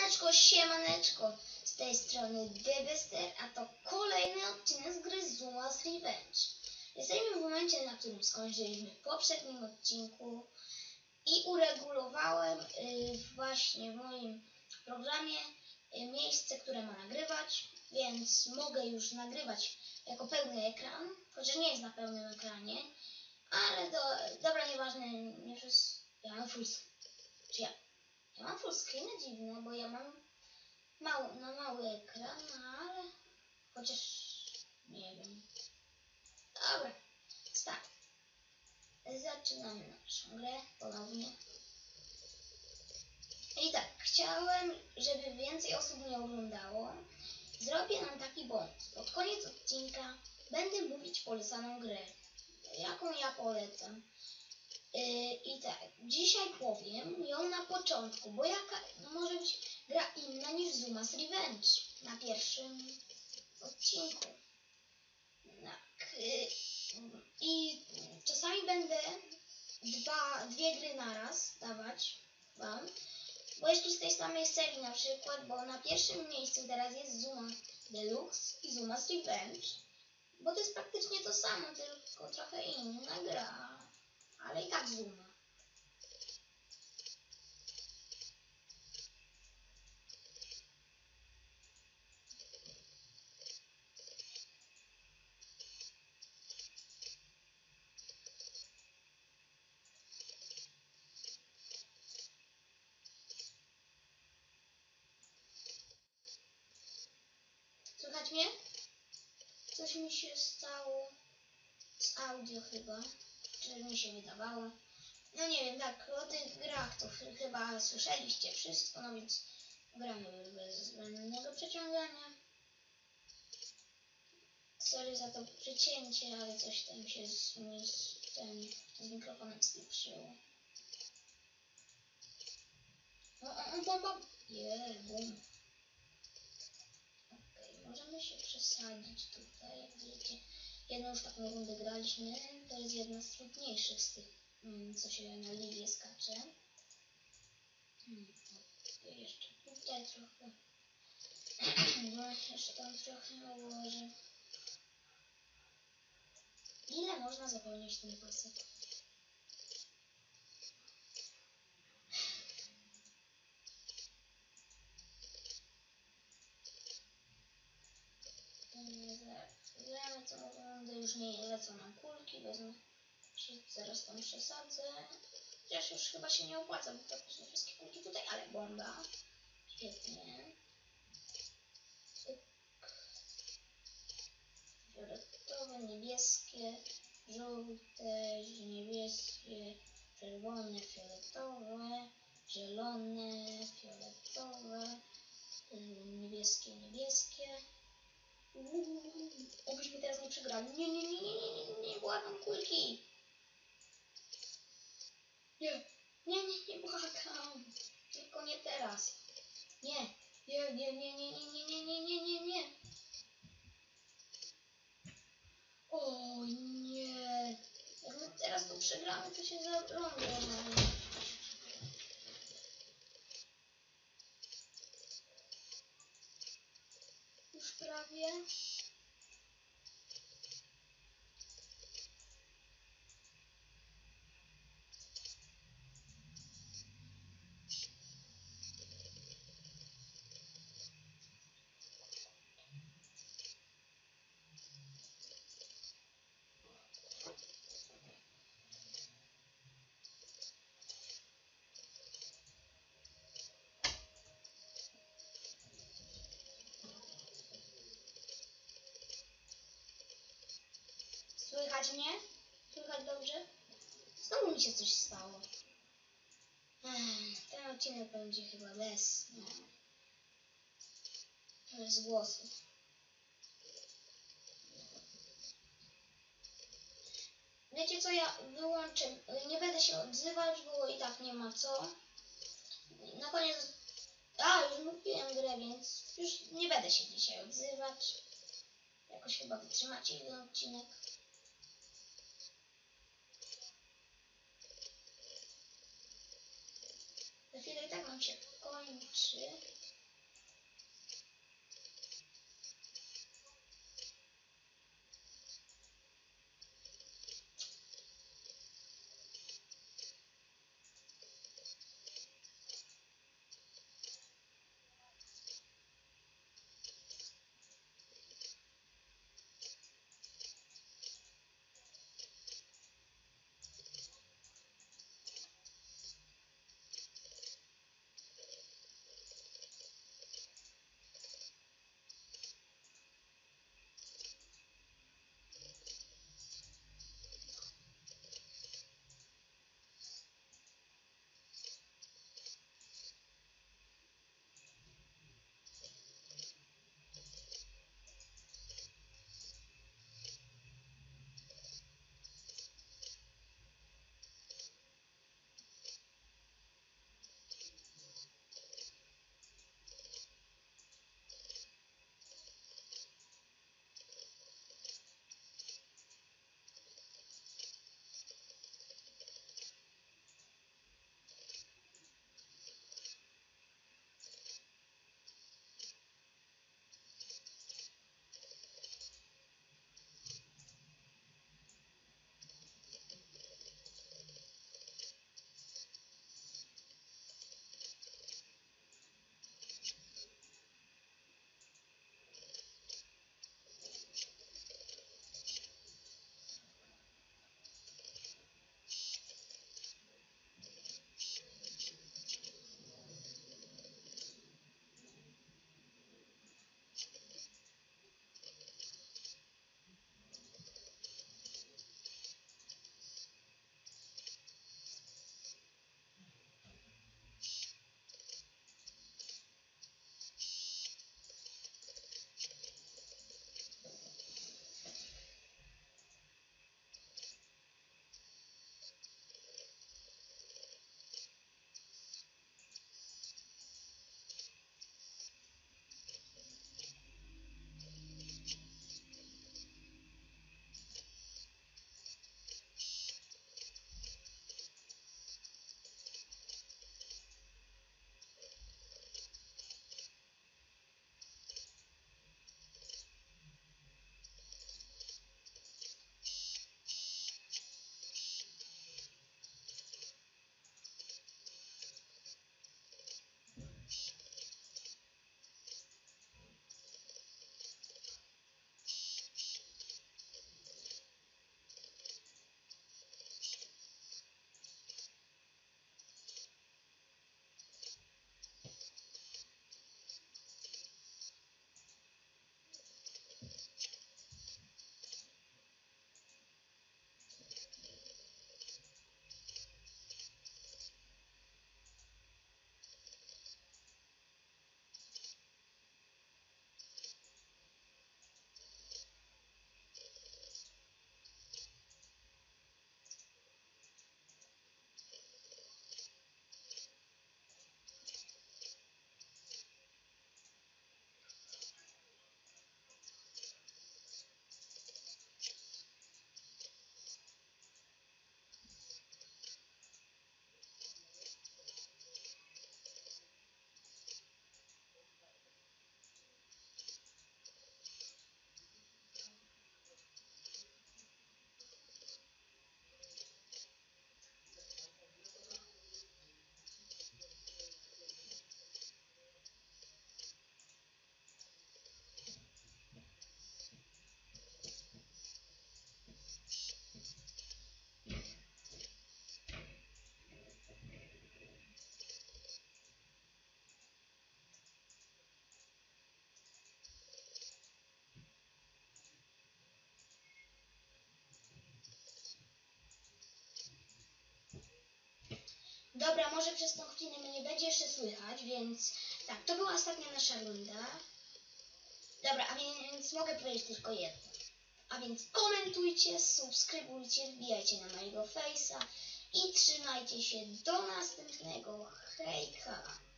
Siemaneczko, z tej strony Debester, a to kolejny odcinek z gry Zuma's Revenge. Jesteśmy w momencie, na którym skończyliśmy w poprzednim odcinku i uregulowałem właśnie w moim programie miejsce, które ma nagrywać, więc mogę już nagrywać jako pełny ekran, chociaż nie jest na pełnym ekranie, ale dobra, nieważne, nie przez... Ja mam full screen. Ja mam full screen, dziwne, bo ja mam mały ekran, ale chociaż nie wiem. Dobra, start. Zaczynamy naszą grę ponownie. I tak, chciałem, żeby więcej osób nie oglądało. Zrobię nam taki bonus. Pod koniec odcinka będę mówić polecaną grę. Jaką ja polecam. I tak, dzisiaj powiem ją na początku, bo może być gra inna niż Zuma's Revenge na pierwszym odcinku. Tak, i czasami będę dwie gry naraz dawać wam, bo jeszcze z tej samej serii na przykład, bo na pierwszym miejscu teraz jest Zuma Deluxe i Zuma's Revenge, bo to jest praktycznie to samo, tylko trochę inna gra. Ale i tak Zuma. Słychać mnie? Coś mi się stało z audio chyba. Czy mi się wydawało? No nie wiem, tak, o tych grach to chyba słyszeliście wszystko, no więc gramy bez zbędnego przeciągania. Sorry za to przecięcie, ale coś tam się z mikrofonem spieprzyło. Bomba! Bum. Okej, możemy się przesadzić tutaj, jak wiecie. Jedną już taką rundę graliśmy, to jest jedna z trudniejszych z tych, co się na liwie skacze. Jeszcze tutaj trochę. Jeszcze tam trochę ułożę. Ile można zapełnić ten pasek? Wiemy co rundę, już nie lecą nam kulki, wezmę się, zaraz tam przesadzę. Chociaż już chyba się nie opłaca, bo praktycznie wszystkie kulki tutaj, ale bomba. Świetnie. Fioletowe, niebieskie, żółte, niebieskie, czerwone, fioletowe, zielone, fioletowe, niebieskie. Obyśmy teraz nie przegrali. Nie, błagam kulki. Nie, błagam. Tylko nie teraz. Nie. O nie. Jak my teraz tu przegramy, to się zarąbię. Już prawie. Słychać mnie? Słychać dobrze? Znowu mi się coś stało. Ten odcinek będzie chyba bez głosu. Wiecie co, ja wyłączę, nie będę się odzywać, bo i tak nie ma co. Na koniec, już mówiłem grę, więc już nie będę się dzisiaj odzywać. Jakoś chyba wytrzymacie ten odcinek. Za chwilę i tak nam się kończy. Dobra, może przez tą chwilę mnie nie będzie jeszcze słychać, więc tak, to była ostatnia nasza runda. Dobra, a więc mogę powiedzieć tylko jedno. A więc komentujcie, subskrybujcie, wbijajcie na mojego face'a i trzymajcie się do następnego. Hejka!